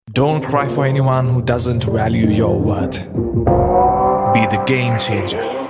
Don't cry for anyone who doesn't value your worth. Be the game changer.